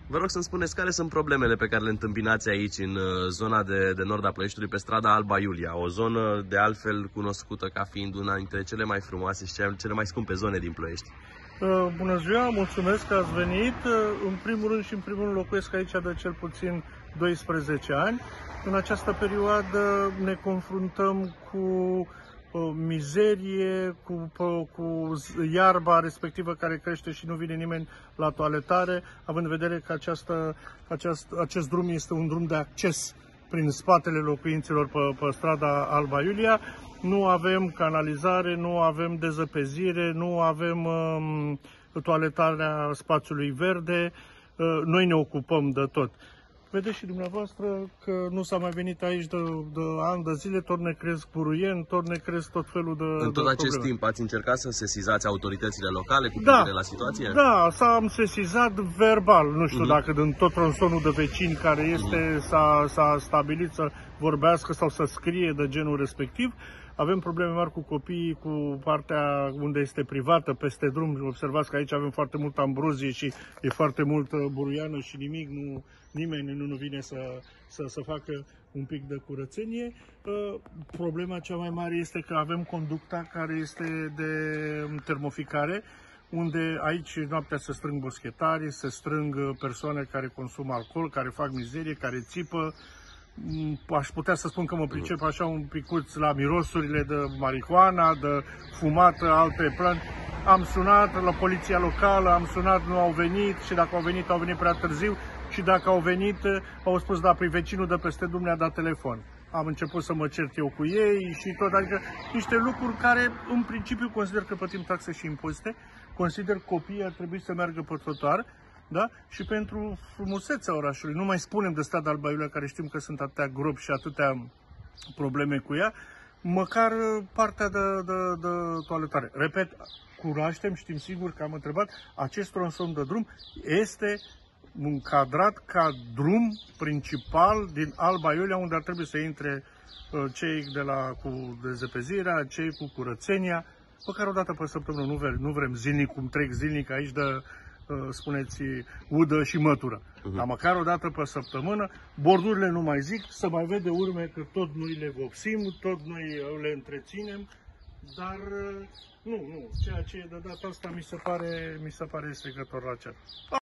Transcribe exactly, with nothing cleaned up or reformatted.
Vă rog să-mi spuneți care sunt problemele pe care le întâmpinați aici, în zona de, de nord a Ploieștiului, pe strada Alba Iulia, o zonă de altfel cunoscută ca fiind una dintre cele mai frumoase și cele mai scumpe zone din Ploiești. Bună ziua, mulțumesc că ați venit. În primul rând și în primul rând locuiesc aici de cel puțin doisprezece ani. În această perioadă ne confruntăm cu mizerie, cu, cu iarba respectivă care crește și nu vine nimeni la toaletare, având în vedere că această, aceast, acest drum este un drum de acces prin spatele locuințelor pe, pe strada Alba Iulia. Nu avem canalizare, nu avem dezăpezire, nu avem um, toaletarea spațiului verde, uh, noi ne ocupăm de tot. Vedeți și dumneavoastră că nu s-a mai venit aici de, de ani de zile, tot ne cresc buruieni, tot ne cresc tot felul de În tot de acest probleme. timp ați încercat să sesizați autoritățile locale cu Da, privire la situație? Da, s-am sesizat verbal, nu știu uh-huh. dacă din tot tronsonul de vecini care este, uh-huh. s-a stabilit să vorbească sau să scrie de genul respectiv. Avem probleme mari cu copiii, cu partea unde este privată, peste drum. Observați că aici avem foarte multă ambrozie și e foarte multă buruiană și nimic, nu, nimeni nu, nu vine să, să, să facă un pic de curățenie. Problema cea mai mare este că avem conducta care este de termoficare, unde aici noaptea se strâng boschetari, se strâng persoane care consumă alcool, care fac mizerie, care țipă. Aș putea să spun că mă pricep așa un picuț la mirosurile de marihuana, de fumată, alte planți. Am sunat la poliția locală, am sunat, nu au venit și dacă au venit, au venit prea târziu și dacă au venit, au spus, da, păi vecinul de peste drum ne-a dat telefon. Am început să mă cert eu cu ei și tot, adică niște lucruri care în principiu consider că plătim taxe și impozite, consider că copiii ar trebui să meargă pe trotuar. Da? Și pentru frumusețea orașului, nu mai spunem de strada Alba Iulia, care știm că sunt atâtea gropi și atâtea probleme cu ea, măcar partea de, de, de toaletare. Repet, cunoaștem, știm sigur că am întrebat, acest tronson de drum este încadrat ca drum principal din Alba Iulia, unde ar trebui să intre cei de la, cu dezăpezirea, cei cu curățenia, măcar o dată pe săptămână, nu vrem, nu vrem zilnic, cum trec zilnic aici de spuneți, udă și mătură. Uh-huh. Dar măcar o dată pe săptămână, bordurile nu mai zic, să mai vede urme că tot noi le vopsim, tot noi le întreținem, dar nu, nu, ceea ce e de data asta mi se pare, mi se pare strigător la cer.